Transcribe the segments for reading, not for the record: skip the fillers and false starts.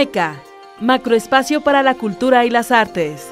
MECA, macroespacio para la cultura y las artes.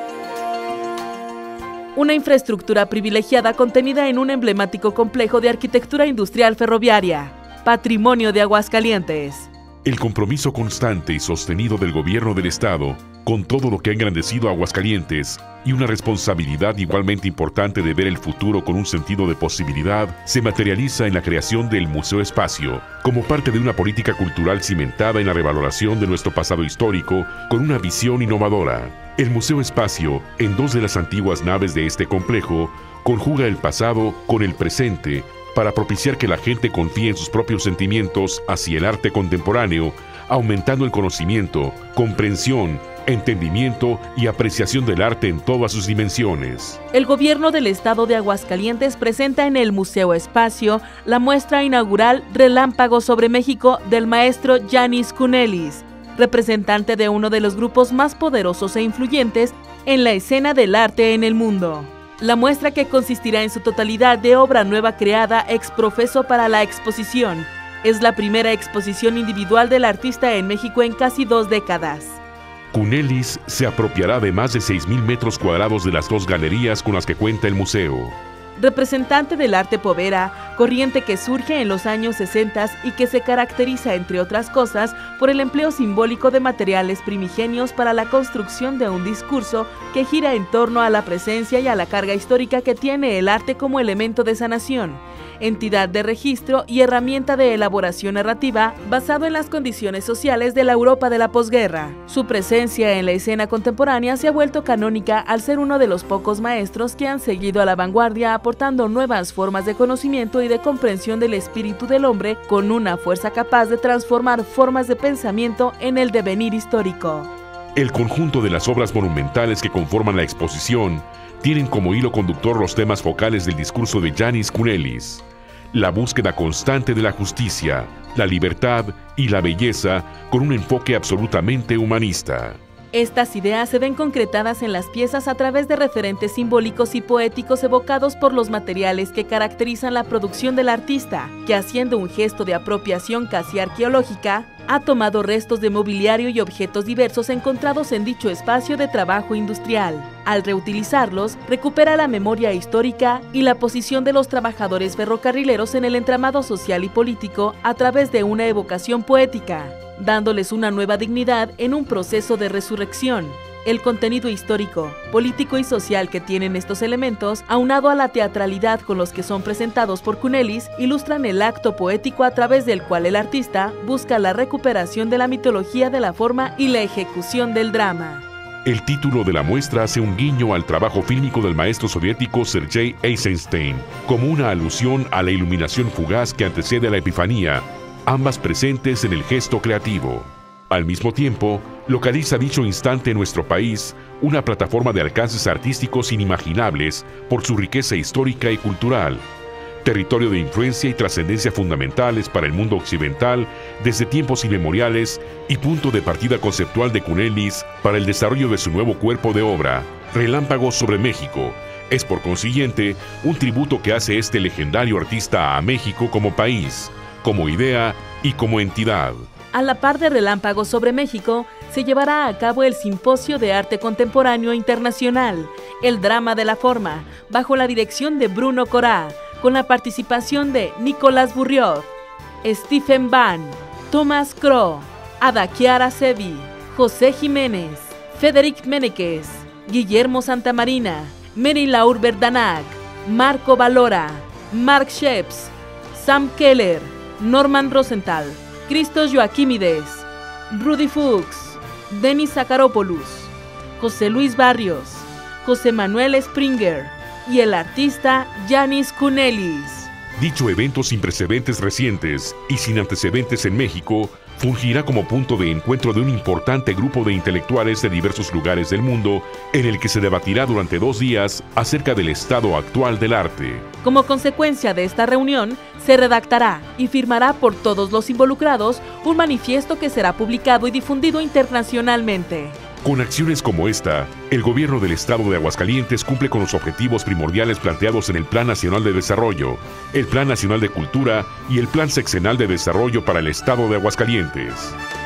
Una infraestructura privilegiada contenida en un emblemático complejo de arquitectura industrial ferroviaria, patrimonio de Aguascalientes. El compromiso constante y sostenido del gobierno del Estado con todo lo que ha engrandecido a Aguascalientes y una responsabilidad igualmente importante de ver el futuro con un sentido de posibilidad se materializa en la creación del Museo Espacio, como parte de una política cultural cimentada en la revaloración de nuestro pasado histórico con una visión innovadora. El Museo Espacio, en dos de las antiguas naves de este complejo, conjuga el pasado con el presente para propiciar que la gente confíe en sus propios sentimientos hacia el arte contemporáneo, aumentando el conocimiento, comprensión, entendimiento y apreciación del arte en todas sus dimensiones. El gobierno del estado de Aguascalientes presenta en el Museo Espacio la muestra inaugural Relámpagos sobre México del maestro Yanis Kunelis, representante de uno de los grupos más poderosos e influyentes en la escena del arte en el mundo. La muestra, que consistirá en su totalidad de obra nueva creada ex profeso para la exposición, es la primera exposición individual del artista en México en casi 2 décadas. Kunelis se apropiará de más de 6,000 metros cuadrados de las 2 galerías con las que cuenta el museo. Representante del arte povera, corriente que surge en los años 60 y que se caracteriza, entre otras cosas, por el empleo simbólico de materiales primigenios para la construcción de un discurso que gira en torno a la presencia y a la carga histórica que tiene el arte como elemento de sanación, entidad de registro y herramienta de elaboración narrativa basado en las condiciones sociales de la Europa de la posguerra. Su presencia en la escena contemporánea se ha vuelto canónica al ser uno de los pocos maestros que han seguido a la vanguardia, aportando nuevas formas de conocimiento y de comprensión del espíritu del hombre con una fuerza capaz de transformar formas de pensamiento en el devenir histórico. El conjunto de las obras monumentales que conforman la exposición tienen como hilo conductor los temas focales del discurso de Yanis Kunelis: la búsqueda constante de la justicia, la libertad y la belleza con un enfoque absolutamente humanista. Estas ideas se ven concretadas en las piezas a través de referentes simbólicos y poéticos evocados por los materiales que caracterizan la producción del artista, que, haciendo un gesto de apropiación casi arqueológica, ha tomado restos de mobiliario y objetos diversos encontrados en dicho espacio de trabajo industrial. Al reutilizarlos, recupera la memoria histórica y la posición de los trabajadores ferrocarrileros en el entramado social y político a través de una evocación poética, dándoles una nueva dignidad en un proceso de resurrección. El contenido histórico, político y social que tienen estos elementos, aunado a la teatralidad con los que son presentados por Kunelis, ilustran el acto poético a través del cual el artista busca la recuperación de la mitología de la forma y la ejecución del drama. El título de la muestra hace un guiño al trabajo fílmico del maestro soviético Sergei Eisenstein, como una alusión a la iluminación fugaz que antecede a la Epifanía, ambas presentes en el gesto creativo. Al mismo tiempo, localiza dicho instante en nuestro país una plataforma de alcances artísticos inimaginables por su riqueza histórica y cultural, territorio de influencia y trascendencia fundamentales para el mundo occidental desde tiempos inmemoriales y punto de partida conceptual de Kunelis para el desarrollo de su nuevo cuerpo de obra, Relámpagos sobre México. Es por consiguiente un tributo que hace este legendario artista a México como país, como idea y como entidad. A la par de Relámpagos sobre México, se llevará a cabo el Simposio de Arte Contemporáneo Internacional, El Drama de la Forma, bajo la dirección de Bruno Corá, con la participación de Nicolás Burriot, Stephen Van, Thomas Crow, Ada Chiara Sevi, José Jiménez, Federic Meneques, Guillermo Santamarina, Mary Laure Verdanach, Marco Valora, Mark Sheps, Sam Keller, Norman Rosenthal, Christos Joaquímides, Rudy Fuchs, Denis Zacaropoulos, José Luis Barrios, José Manuel Springer y el artista Yanis Kunelis. Dicho evento sin precedentes recientes y sin antecedentes en México fungirá como punto de encuentro de un importante grupo de intelectuales de diversos lugares del mundo, en el que se debatirá durante 2 días acerca del estado actual del arte. Como consecuencia de esta reunión, se redactará y firmará por todos los involucrados un manifiesto que será publicado y difundido internacionalmente. Con acciones como esta, el gobierno del estado de Aguascalientes cumple con los objetivos primordiales planteados en el Plan Nacional de Desarrollo, el Plan Nacional de Cultura y el Plan Sexenal de Desarrollo para el estado de Aguascalientes.